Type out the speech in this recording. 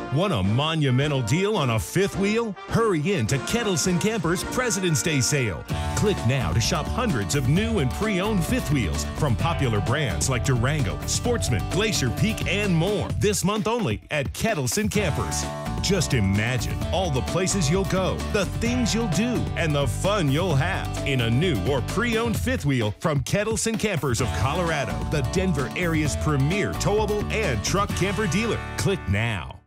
Want a monumental deal on a fifth wheel? Hurry in to Ketelsen Campers President's Day sale. Click now to shop hundreds of new and pre-owned fifth wheels from popular brands like Durango, Sportsman, Glacier Peak, and more. This month only at Ketelsen Campers. Just imagine all the places you'll go, the things you'll do, and the fun you'll have in a new or pre-owned fifth wheel from Ketelsen Campers of Colorado, the Denver area's premier towable and truck camper dealer. Click now.